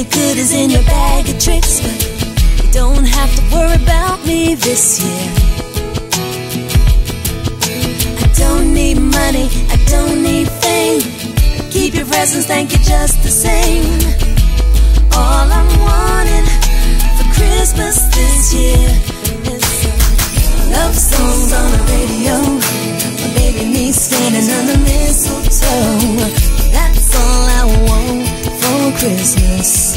any goodies in your bag of tricks, but you don't have to worry about me this year. I don't need money, I don't need fame. Keep your presents, thank you just the same. All I'm wanting for Christmas this year is some love songs on the radio, my baby me standing under mistletoe. That's all I want for Christmas.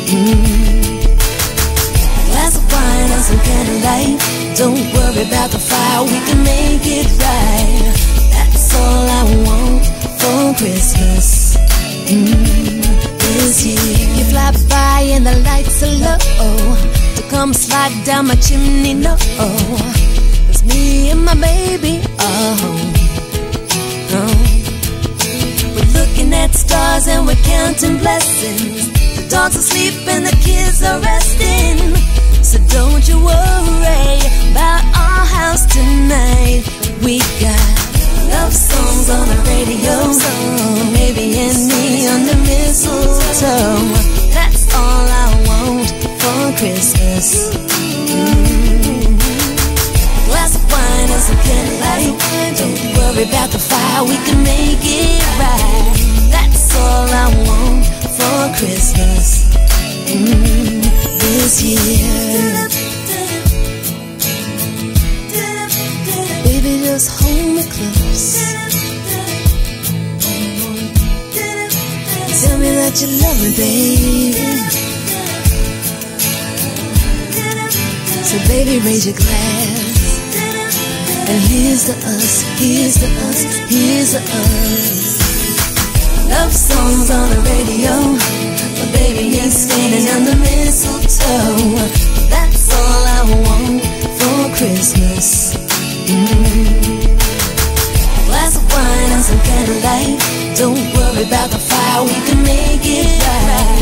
A glass of wine and some candlelight. Don't worry about the fire, we can make it right. That's all I want for Christmas this year. You fly by and the lights are low to come slide down my chimney, no. It's me and my baby, we're looking at stars and we're counting blessings. The dog's asleep and the kids are resting. So don't you worry about our house tonight. We got love songs on the radio, maybe and me under mistletoe. That's all I want for Christmas. A glass of wine and some candlelight. Don't worry about the fire, we can make it right. That's all I want for Christmas this year. Baby, just hold me close. Tell me that you love me, baby. So baby, raise your glass. And here's to us, here's to us, here's to us. Love songs on the radio, my baby is standing under mistletoe. That's all I want for Christmas. A glass of wine and some candlelight. Don't worry about the fire, we can make it right.